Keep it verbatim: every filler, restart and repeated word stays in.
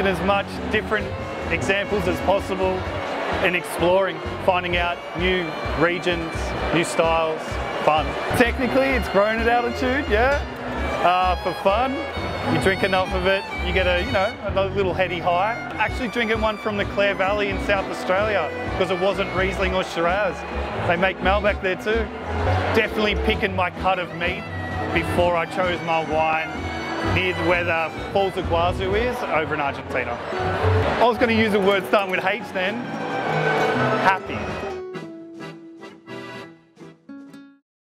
drinking as much different examples as possible and exploring, finding out new regions, new styles, fun. Technically, it's grown at altitude, yeah, uh, for fun. You drink enough of it, you get a, you know, a little heady high. Actually drinking one from the Clare Valley in South Australia because it wasn't Riesling or Shiraz. They make Malbec there too. Definitely picking my cut of meat before I chose my wine near where the Falls of Gauchito is over in Argentina. I was going to use a word starting with H then. Happy.